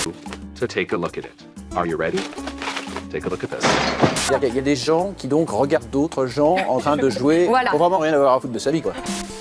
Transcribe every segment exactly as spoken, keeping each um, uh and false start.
to take a look at it. Are you ready? Take a look at this. Il y, y a des gens qui donc regardent d'autres gens en train de jouer voilà. pour vraiment rien avoir à foutre de sa vie, quoi.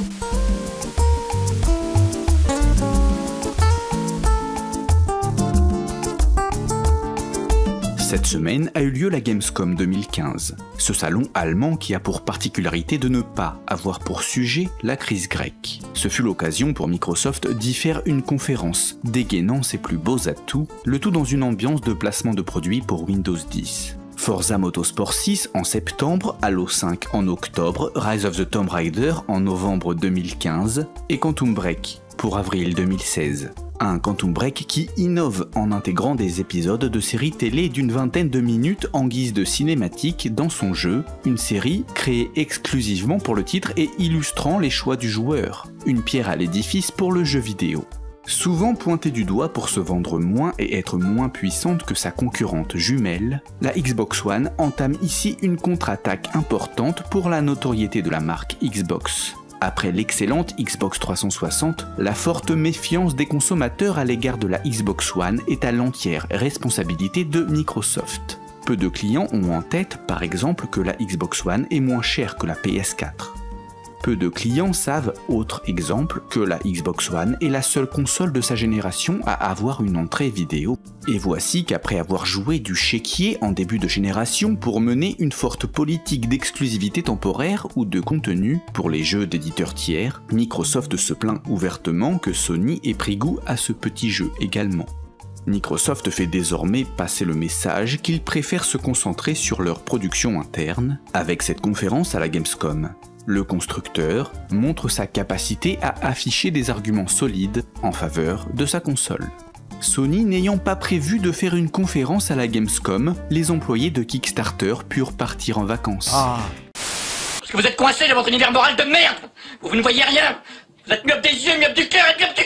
Cette semaine a eu lieu la Gamescom deux mille quinze, ce salon allemand qui a pour particularité de ne pas avoir pour sujet la crise grecque. Ce fut l'occasion pour Microsoft d'y faire une conférence, dégainant ses plus beaux atouts, le tout dans une ambiance de placement de produits pour Windows dix. Forza Motorsport six en septembre, Halo cinq en octobre, Rise of the Tomb Raider en novembre deux mille quinze et Quantum Break pour avril deux mille seize. Un Quantum Break qui innove en intégrant des épisodes de séries télé d'une vingtaine de minutes en guise de cinématique dans son jeu, une série créée exclusivement pour le titre et illustrant les choix du joueur, une pierre à l'édifice pour le jeu vidéo. Souvent pointée du doigt pour se vendre moins et être moins puissante que sa concurrente jumelle, la Xbox One entame ici une contre-attaque importante pour la notoriété de la marque Xbox. Après l'excellente Xbox trois cent soixante, la forte méfiance des consommateurs à l'égard de la Xbox One est à l'entière responsabilité de Microsoft. Peu de clients ont en tête, par exemple, que la Xbox One est moins chère que la P S quatre. Peu de clients savent, autre exemple, que la Xbox One est la seule console de sa génération à avoir une entrée vidéo. Et voici qu'après avoir joué du chéquier en début de génération pour mener une forte politique d'exclusivité temporaire ou de contenu pour les jeux d'éditeurs tiers, Microsoft se plaint ouvertement que Sony ait pris goût à ce petit jeu également. Microsoft fait désormais passer le message qu'ils préfèrent se concentrer sur leur production interne avec cette conférence à la Gamescom. Le constructeur montre sa capacité à afficher des arguments solides en faveur de sa console. Sony n'ayant pas prévu de faire une conférence à la Gamescom, les employés de Kickstarter purent partir en vacances. Ah. Parce que vous êtes coincés dans votre univers moral de merde. Vous ne voyez rien. Vous êtes myope des yeux, myope du cœur et myope du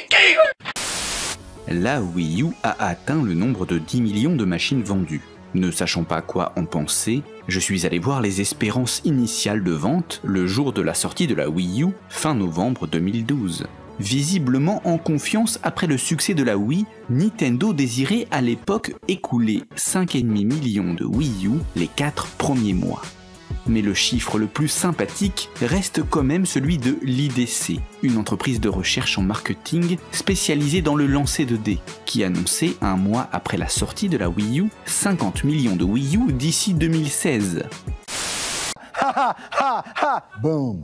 cul. La Wii U a atteint le nombre de dix millions de machines vendues. Ne sachant pas quoi en penser, je suis allé voir les espérances initiales de vente le jour de la sortie de la Wii U, fin novembre deux mille douze. Visiblement en confiance après le succès de la Wii, Nintendo désirait à l'époque écouler cinq virgule cinq millions de Wii U les quatre premiers mois. Mais le chiffre le plus sympathique reste quand même celui de l'I D C, une entreprise de recherche en marketing spécialisée dans le lancer de dés, qui annonçait un mois après la sortie de la Wii U cinquante millions de Wii U d'ici deux mille seize. Ha ha ha ha! Boom!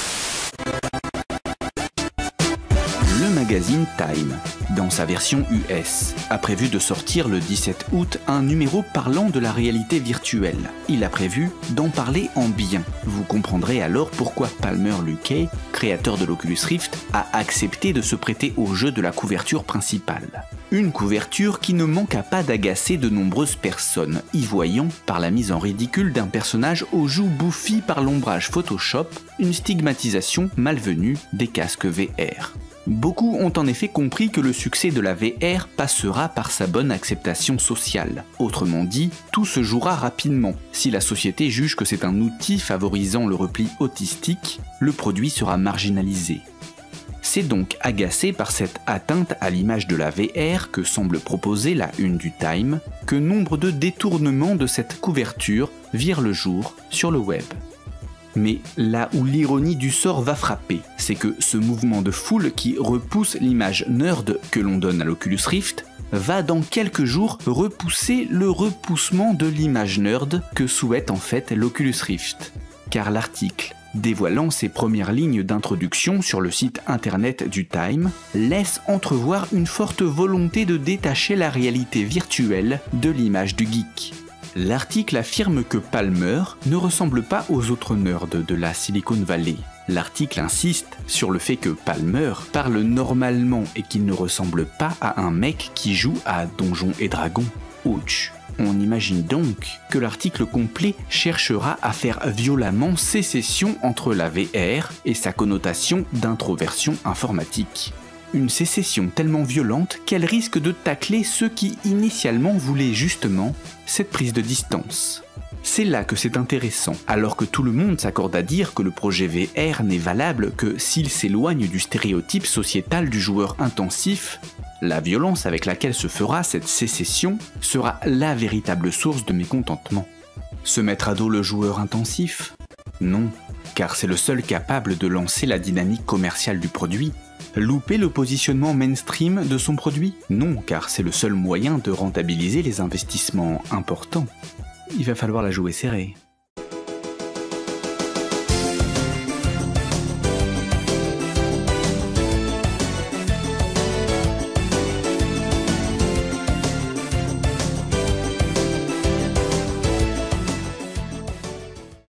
Le magazine Time, dans sa version U S, a prévu de sortir le dix-sept août un numéro parlant de la réalité virtuelle. Il a prévu d'en parler en bien. Vous comprendrez alors pourquoi Palmer Luckey, créateur de l'Oculus Rift, a accepté de se prêter au jeu de la couverture principale. Une couverture qui ne manqua pas d'agacer de nombreuses personnes, y voyant, par la mise en ridicule d'un personnage aux joues bouffies par l'ombrage Photoshop, une stigmatisation malvenue des casques V R. Beaucoup ont en effet compris que le succès de la V R passera par sa bonne acceptation sociale. Autrement dit, tout se jouera rapidement. Si la société juge que c'est un outil favorisant le repli autistique, le produit sera marginalisé. C'est donc agacé par cette atteinte à l'image de la V R que semble proposer la une du Time, que nombre de détournements de cette couverture virent le jour sur le web. Mais là où l'ironie du sort va frapper, c'est que ce mouvement de foule qui repousse l'image nerd que l'on donne à l'Oculus Rift va dans quelques jours repousser le repoussement de l'image nerd que souhaite en fait l'Oculus Rift. Car l'article, dévoilant ses premières lignes d'introduction sur le site internet du Time, laisse entrevoir une forte volonté de détacher la réalité virtuelle de l'image du geek. L'article affirme que Palmer ne ressemble pas aux autres nerds de la Silicon Valley. L'article insiste sur le fait que Palmer parle normalement et qu'il ne ressemble pas à un mec qui joue à Donjons et Dragons. Ouch. On imagine donc que l'article complet cherchera à faire violemment sécession entre la V R et sa connotation d'introversion informatique. Une sécession tellement violente qu'elle risque de tacler ceux qui initialement voulaient justement cette prise de distance. C'est là que c'est intéressant, alors que tout le monde s'accorde à dire que le projet V R n'est valable que s'il s'éloigne du stéréotype sociétal du joueur intensif, La violence avec laquelle se fera cette sécession sera la véritable source de mécontentement. Se mettre à dos le joueur intensif? Non, car c'est le seul capable de lancer la dynamique commerciale du produit. Louper le positionnement mainstream de son produit? Non, car c'est le seul moyen de rentabiliser les investissements importants. Il va falloir la jouer serrée.